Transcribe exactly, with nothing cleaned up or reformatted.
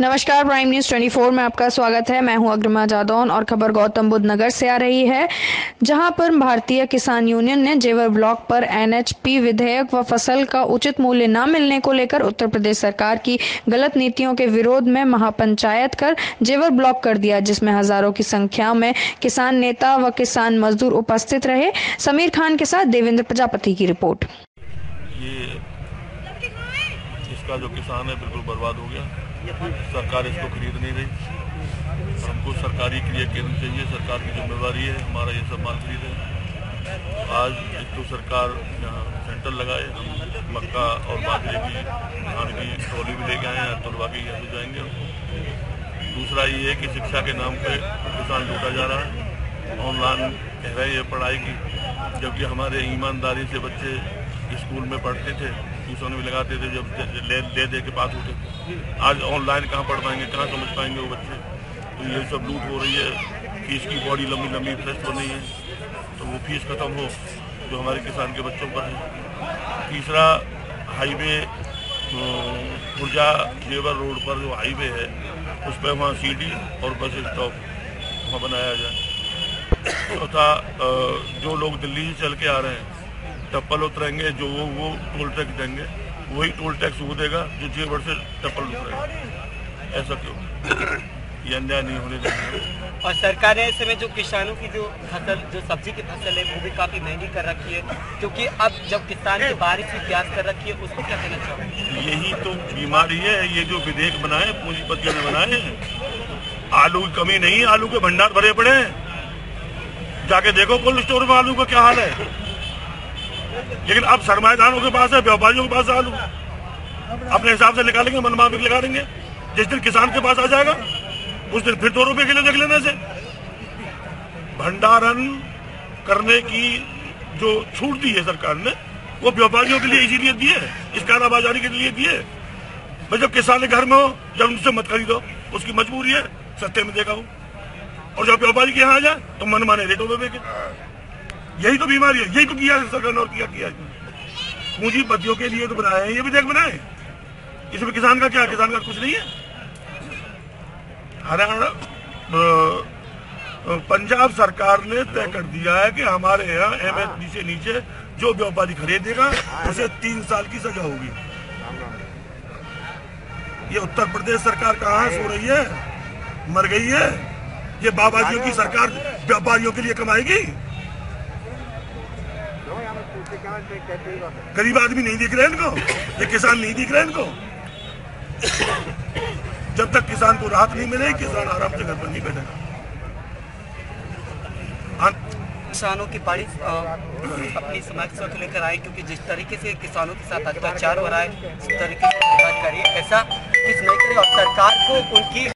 नमस्कार, prime news चौबीस में आपका स्वागत है। मैं हूं अग्रमा जादौन और खबर गौतम बुद्ध नगर से आ रही है, जहां पर भारतीय किसान यूनियन ने जेवर ब्लॉक पर एन एच पी विधेयक व फसल का उचित मूल्य न मिलने को लेकर उत्तर प्रदेश सरकार की गलत नीतियों के विरोध में महापंचायत कर जेवर ब्लॉक कर दिया, जिसमें हजारों की संख्या में किसान नेता व किसान मजदूर उपस्थित रहे। समीर खान के साथ देवेंद्र प्रजापति की रिपोर्ट। ये इसका जो किसान है बिल्कुल बर्बाद हो गया। सरकार इसको खरीद नहीं रही। हमको सरकारी क्रिया केंद्र चाहिए, सरकार की जिम्मेवारी है हमारा ये सब माल खरीदे। आज एक तो सरकार यहाँ सेंटर लगाए, हम मक्का और बाजरे की धान की ट्रॉली भी लेके आए हैं, तुलवा के यहाँ से जाएंगे। दूसरा ये है कि शिक्षा के नाम पे किसान लूटा जा रहा है, ऑनलाइन कह रहे हैं पढ़ाई की, जबकि हमारे ईमानदारी से बच्चे स्कूल में पढ़ते थे, ट्यूशन भी लगाते थे, जब ले दे दे के पास होते थे। आज ऑनलाइन कहाँ पढ़ पाएंगे, कहाँ समझ पाएंगे वो बच्चे। तो ये सब लूट हो रही है। फीस की बॉडी लंबी लंबी फेस्ट बन रही है, तो वो फीस खत्म हो जो हमारे किसान के बच्चों पर है। तीसरा, हाईवे खुर्जा जेवर रोड पर जो हाईवे है उस पर वहाँ सीडी और बस स्टॉप वहाँ बनाया जाए। चौथा, जो लोग दिल्ली से चल के आ रहे हैं टप्पल उतरेंगे, जो वो वो टोल टैक्स देंगे, वही टोल टैक्स वो देगा जो जेवर से टप्पल उतरेगा। ऐसा क्यों? ये अन्याय नहीं होने देंगे। और सरकार ने ऐसे में जो किसानों की जो फसल, जो सब्जी की फसल है वो भी काफी महंगी कर रखी है, क्योंकि अब जब किसान की बारिश की प्यास कर रखी है, उसको क्या कहना चाहोगे? यही तो बीमारी है। ये जो विधेयक बनाए पूंजीपतियों ने बनाए हैं, आलू की कमी नहीं, आलू के भंडार भरे पड़े हैं। जाके देखो कोल्ड स्टोर में आलू का क्या हाल है। लेकिन अब सरमाएदारों के पास है, व्यापारियों के पास आलू अपने हिसाब से निकालेंगे, मनमाफिक लगा देंगे। जिस दिन किसान के पास आ जाएगा उस दिन फिर दो रुपए किलो देख लेने से। भंडारण करने की जो छूट दी है सरकार ने, वो व्यापारियों के लिए इसीलिए दी है, इस कालाबाजारी के लिए दी है। भाई जब किसान घर में हो, जब उनसे मत खरीदो, उसकी मजबूरी है, सस्ते में देगा वो। और जब व्यापारी के यहाँ आ जाए तो मनमाने रेटों में बेचे। यही तो बीमारी है, यही तो किया है सरकार ने, और किया किया पूंजीपतियों के लिए तो बनाए हैं ये विधेयक बनाए। इसमें किसान का क्या, किसान का कुछ नहीं है। हरियाणा पंजाब सरकार ने तय कर दिया है कि हमारे यहाँ एम एस पी से नीचे जो व्यापारी खरीदेगा उसे तीन साल की सजा होगी। ये उत्तर प्रदेश सरकार कहाँ सो रही है, मर गई है। ये बाबाजियों की सरकार व्यापारियों के लिए कमाएगी। गरीब आदमी नहीं दिख रहे इनको, ये किसान नहीं दिख रहे इनको। जब तक किसान को राहत नहीं मिले, किसान आराम से घर पर नहीं बैठेगा। किसानों की बड़ी अपनी समस्या को लेकर आए, क्योंकि जिस तरीके से किसानों के साथ अत्याचार हो रहा है, इस तरीके से बात करिए, ऐसा किस नहीं करे और सरकार को उनकी